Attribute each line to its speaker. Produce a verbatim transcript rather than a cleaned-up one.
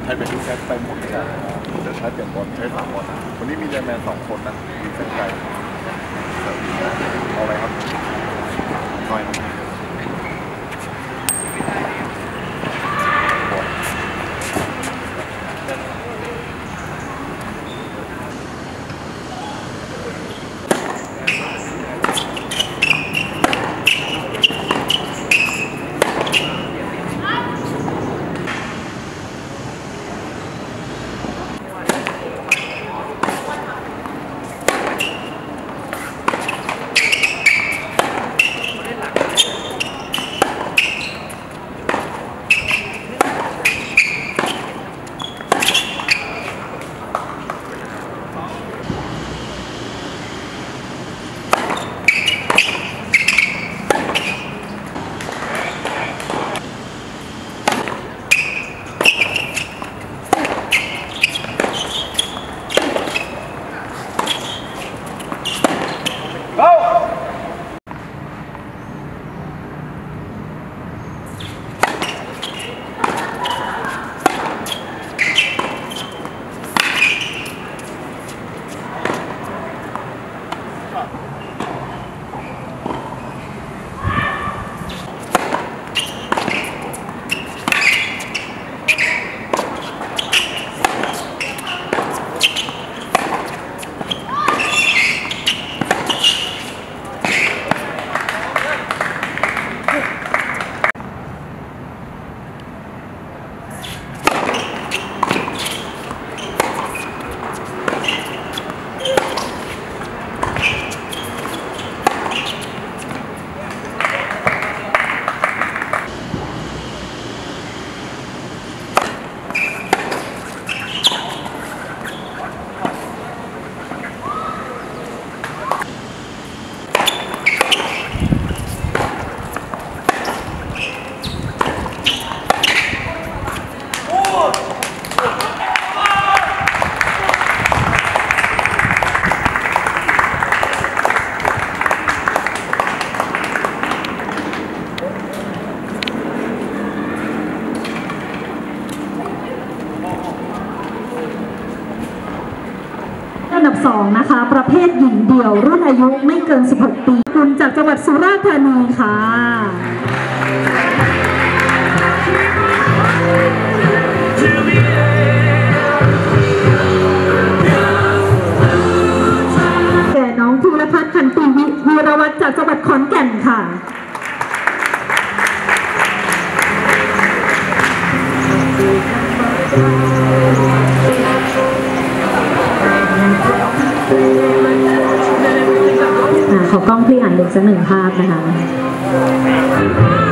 Speaker 1: ใช้เป็นที่แคสไปหมดเลยเดี๋ยวใช้เปลี่ยนบอลใช้สามบอลวันนี้มีแรแมนสองคนนะมีเส้นไก่เอาอะไรครับหน่อย
Speaker 2: อันดับสองนะคะประเภทหญิงเดี่ยวรุ่นอายุไม่เกินสิบหกปีคุณจากจังหวัดสุราษฎร์ธานีค่ะแก่น้องธีรพัฒน์ขันติวิวีรวัฒน์จากจังหวัดขอนแก่นค่ะขอกล้องพี่อ่านเด็กสักหนึ่งภาพนะคะ